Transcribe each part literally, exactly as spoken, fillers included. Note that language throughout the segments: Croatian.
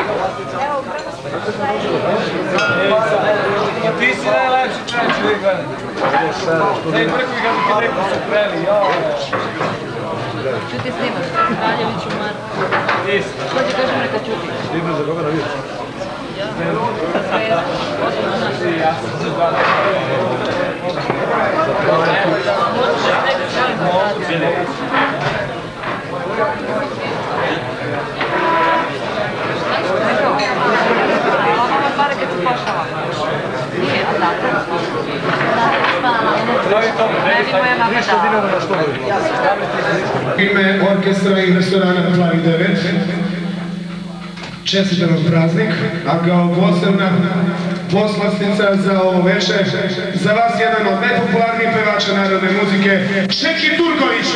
Ti si najlepši čovječ uvijek gledam. Ne i prvi ga mi rekao su preli, jao. Što ti snimaš? Kraljeviću Marko. Što ti kažem neka čuti? Snimam za koga na vidiš? Ja? Zvezda. Osnovno naš. Ja sam se zvali. Ime orkestra i restorana Plavi devet, čestitam vam praznik, a kao posebna poslastica za ovo večer, za vas jedan od najpopularnijih pevača narodne muzike, Šeki Turković.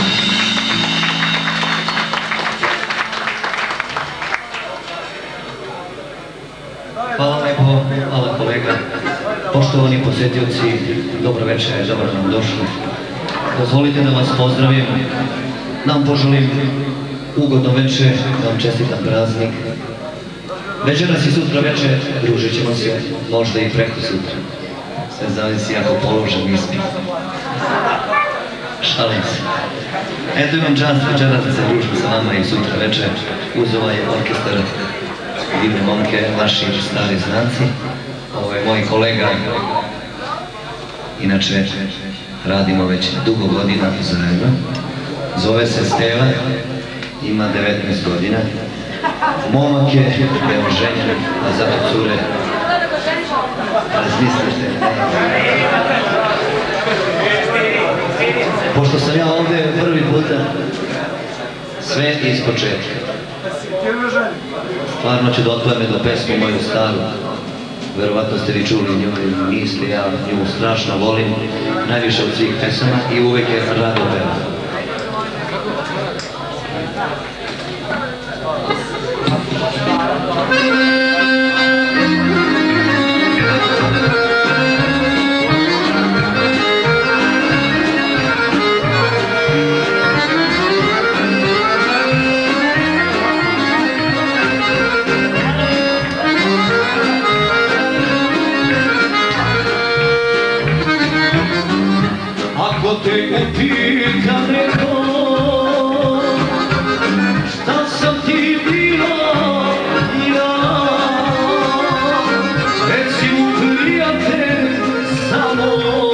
Hvala lepo, hvala kolega. Poštovani posjetioci, dobro večer, dobro nam došli. Dozvolite da vas pozdravim, da vam poželim ugodno večer, da vam čestitam praznik. Večeras i sutra večer družit ćemo se, možda i preko sutra. Sve zavisi ako položim ispit. Šalim se. Eto imam čast večeras da se družim sa vama i sutra večer uz ovaj orkestar divne momke, vaši stari znanci. Ovo je moj kolega, inače radimo već dugo godina zajedno. Zove se Steva, ima devetnaest godina. Momak je neoženjen, a zato cure. Razmislite. Pošto sam ja ovdje prvi puta, sve iz početka. Stvarno ću da otvojem jednu pesmu moju staru. Verovatno ste vi čuli njoj misli, ja nju strašno volim, najviše od svih pesama i uvek je rado pevam. Ako te upita neko, šta sam ti bila ja, reci mu prijatelj samo,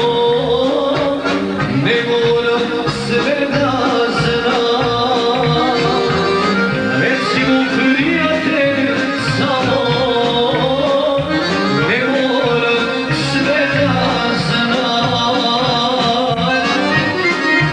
ne moram sve da znam. Reci mu prijatelj samo, ne moram sve da znam.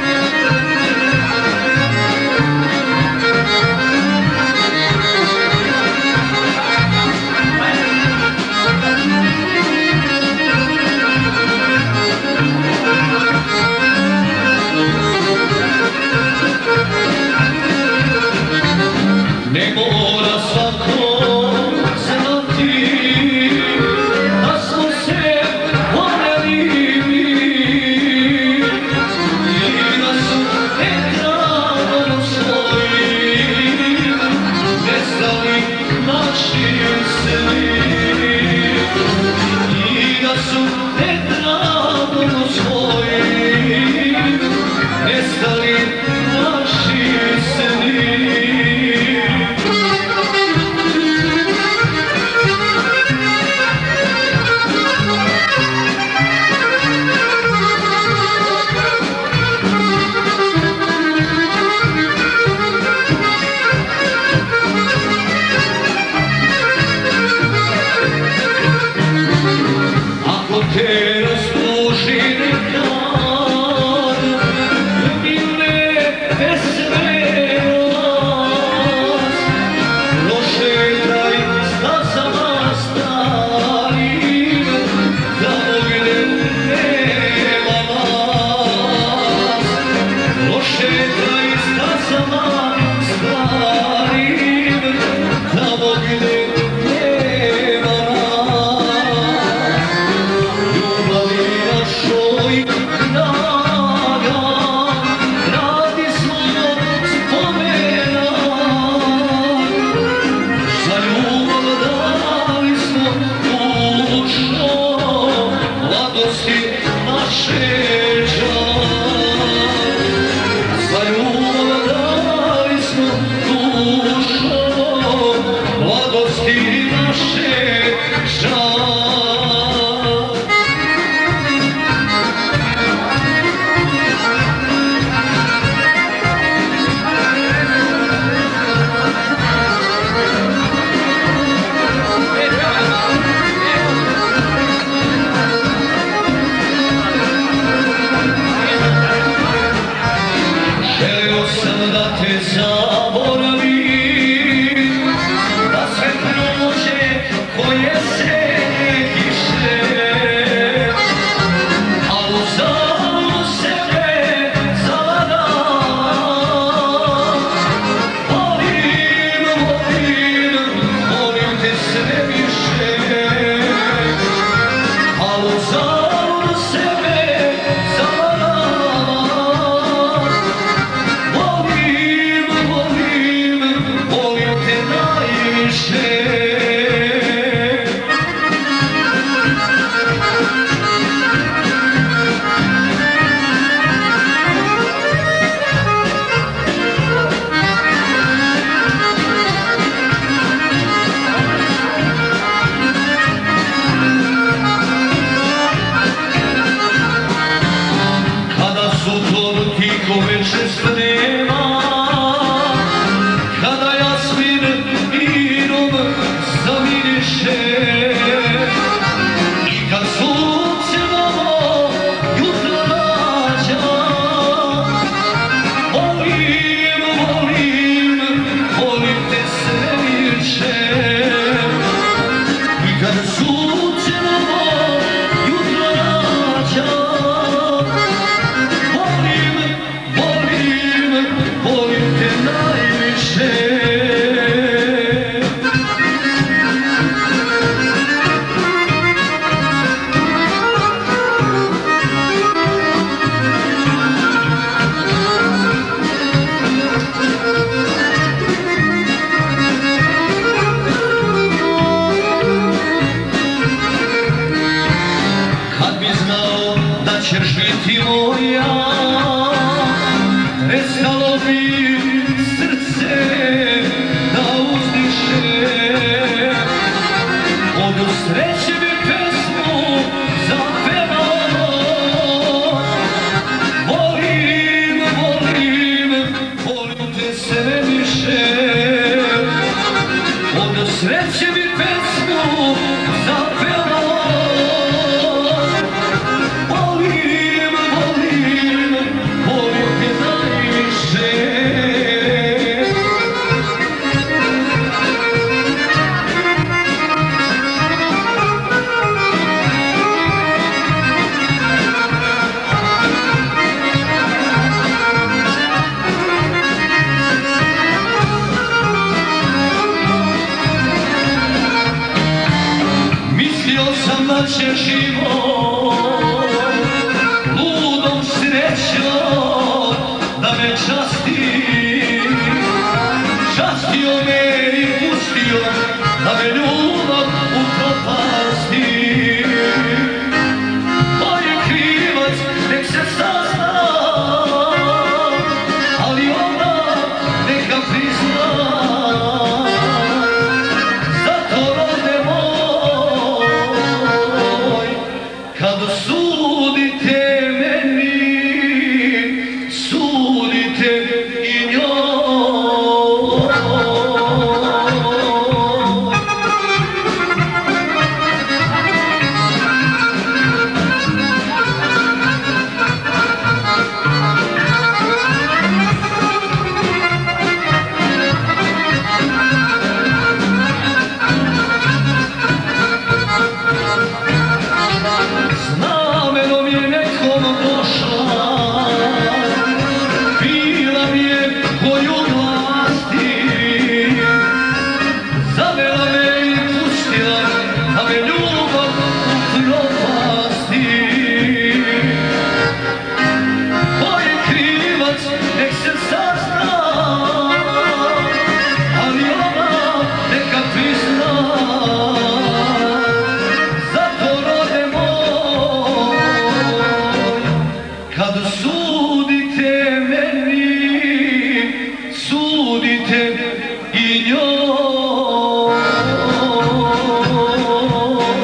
Sudite i njoj.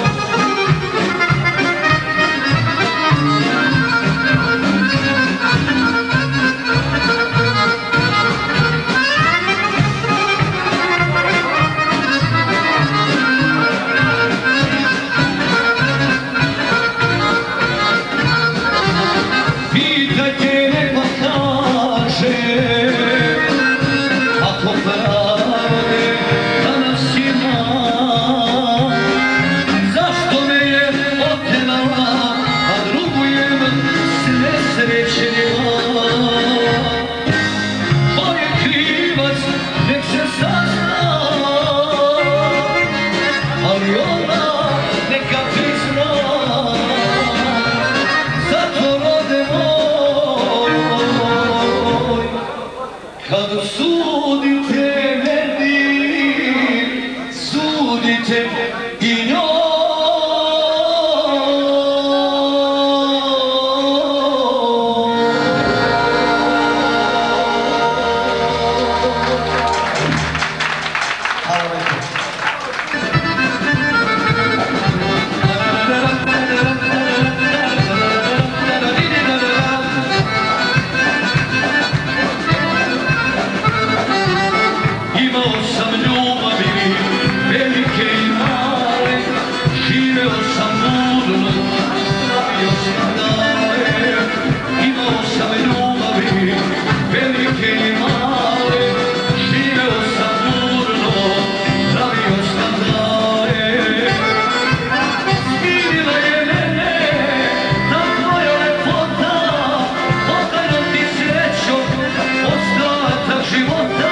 budite i njoj. Imao sam ljubavi velike i male, živeo sam budno, radio sam dale. Imao sam ljubavi velike i male, živeo sam budno, radio sam dale. Smirila je mene ta tvoja lepota, pokajam ti srećo, ostatak života.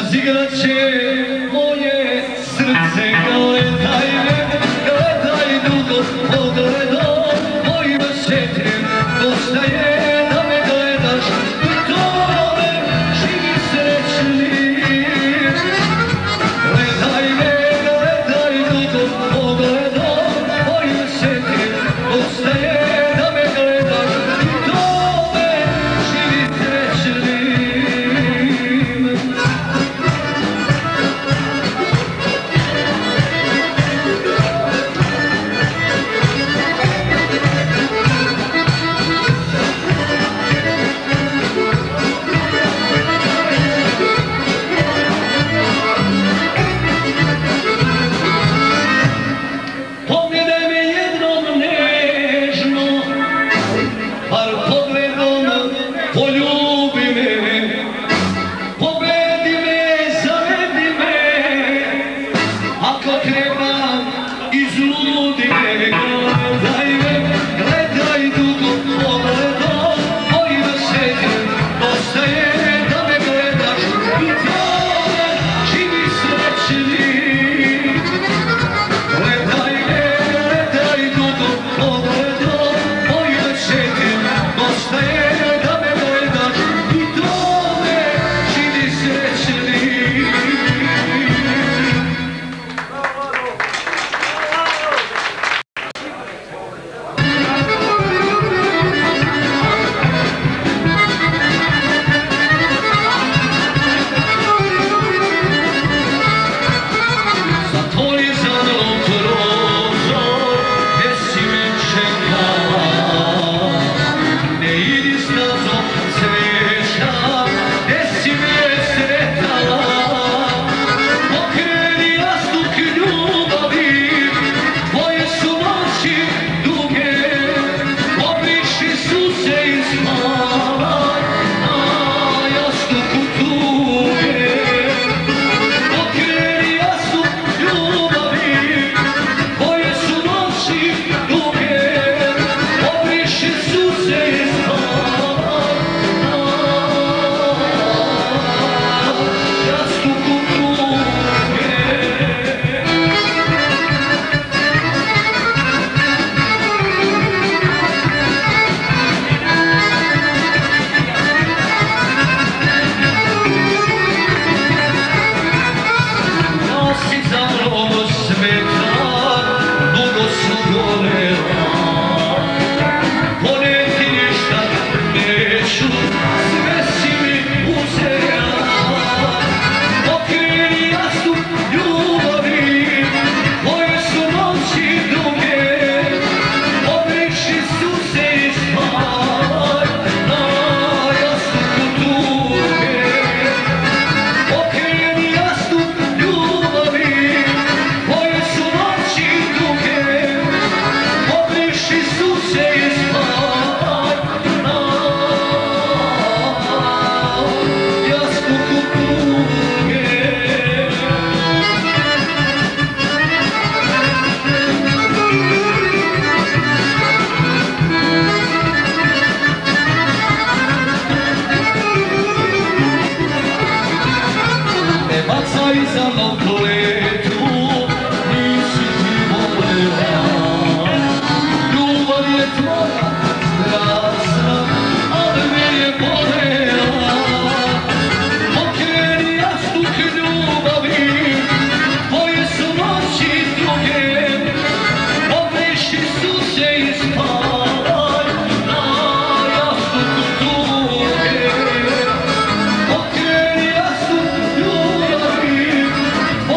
razigrat će moje srce. Gledaj me, gledaj dugo pogledom mojim sjetim, dosta je da me gledaš i tome živi srećni. Gledaj me, gledaj dugo pogledom mojim sjetim, dosta je da me gledaš i tome živi srećni. Pogledaj me jednom nežno, bar pogledom poljubi me. Pobedi me, zavedi me, ako treba izludi me. Gledaj me, gledaj dugo pogledom mojim sjetim, dosta je da me gledaš i tome živi srećni. Gledaj me, gledaj dugo pogledom mojim sjetim, dosta je da me gledaš i tome živi srećni. Zatvori za mnom prozor, gdje si me čekala. Ne idi stazom cvijeća, gdje si me sretala. Pokreni jastuk ljubavi, tvoje su noći duge. Obriši suze i spavaj na jastuku tuge. Pokreni jastuk ljubavi, tvoje su noći duge. Obriši suze i spavaj na jastuku tuge. Nosi za mnogo sveta, dugo su gorela. Poneti ništa neću, sve si mi uzela. Pokreni jastuk ljubavi, tvoje su noći duge. Obriši suze i spavaj na jastuku tuge. Pokreni jastuk ljubavi, tvoje su noći duge. Obriši suze i spavaj na jastuku tuge. Ne bacaj za mnom kletu, nisi ti volela. Ljubav je tvoja strasna, ali me je bolela. Pokreni jastuk ljubavi, tvoje su noći duge. Obriši suze i spavaj na jastuku tuge. Pokreni jastuk ljubavi,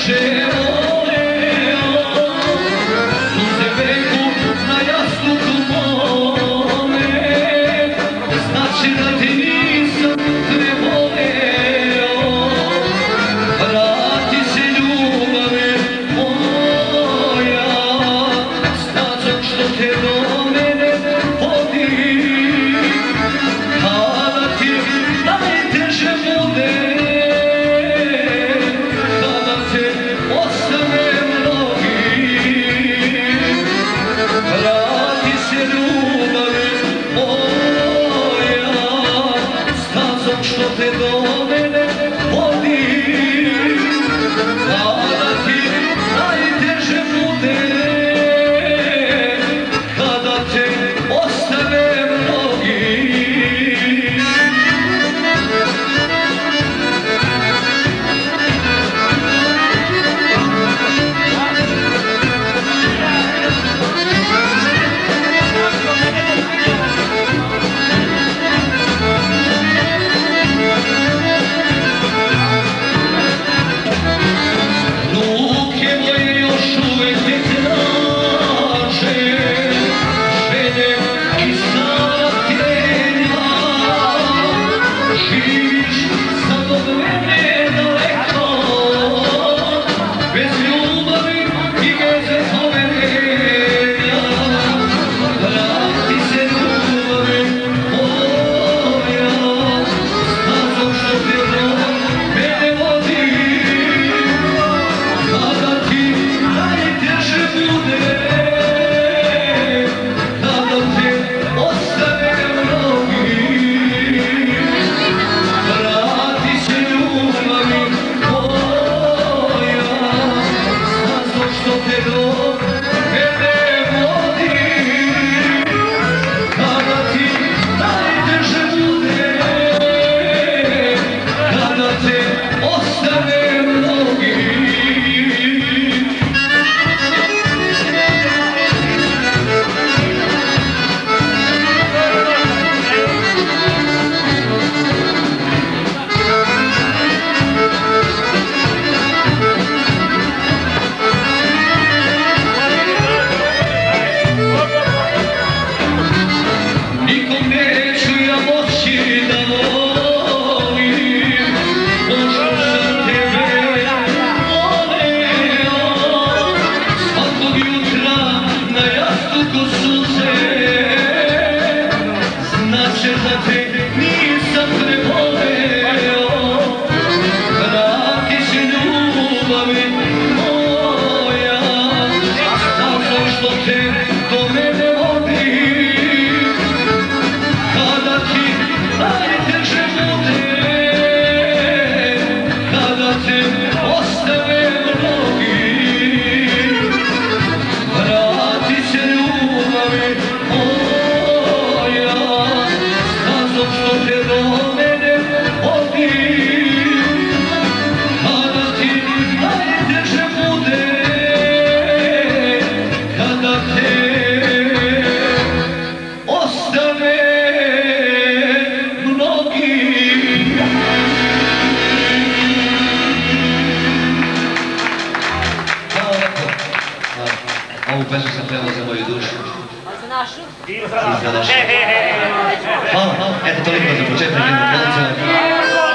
Ovu pesmu sam pevao za moju dušu. Za našu? I za našu. Hvala, eto toliko za početak jednog konca.